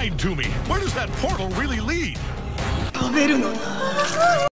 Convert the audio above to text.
lied to me. Where does that portal really lead? 食べるのだ